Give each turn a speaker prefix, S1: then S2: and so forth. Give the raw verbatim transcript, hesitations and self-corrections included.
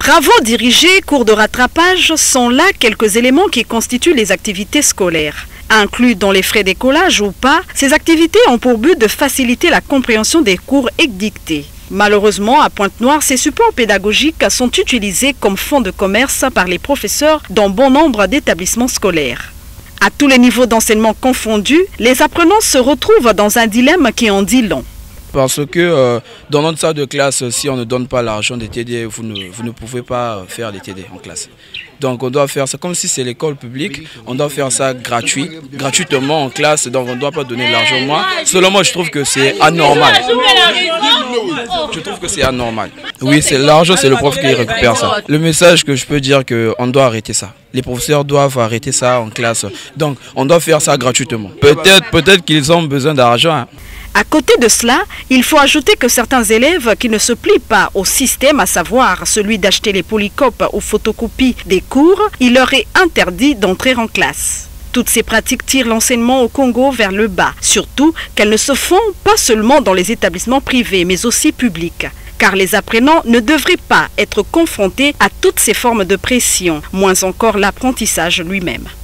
S1: Travaux dirigés, cours de rattrapage sont là quelques éléments qui constituent les activités scolaires. Inclus dans les frais d'écolage ou pas, ces activités ont pour but de faciliter la compréhension des cours édictés. Malheureusement, à Pointe-Noire, ces supports pédagogiques sont utilisés comme fonds de commerce par les professeurs dans bon nombre d'établissements scolaires. À tous les niveaux d'enseignement confondus, les apprenants se retrouvent dans un dilemme qui en dit long.
S2: Parce que euh, dans notre salle de classe, si on ne donne pas l'argent des T D, vous ne, vous ne pouvez pas faire des T D en classe. Donc on doit faire ça comme si c'est l'école publique, on doit faire ça gratuit, gratuitement en classe, donc on ne doit pas donner l'argent. Moi, selon moi, je trouve que c'est anormal. Je trouve que c'est anormal. Oui, c'est l'argent, c'est le prof qui récupère ça. Le message que je peux dire, qu'on doit arrêter ça. Les professeurs doivent arrêter ça en classe. Donc on doit faire ça gratuitement. Peut-être peut-être qu'ils ont besoin d'argent. Hein.
S1: À côté de cela, il faut ajouter que certains élèves qui ne se plient pas au système, à savoir celui d'acheter les polycopes ou photocopies des cours, il leur est interdit d'entrer en classe. Toutes ces pratiques tirent l'enseignement au Congo vers le bas, surtout qu'elles ne se font pas seulement dans les établissements privés, mais aussi publics. Car les apprenants ne devraient pas être confrontés à toutes ces formes de pression, moins encore l'apprentissage lui-même.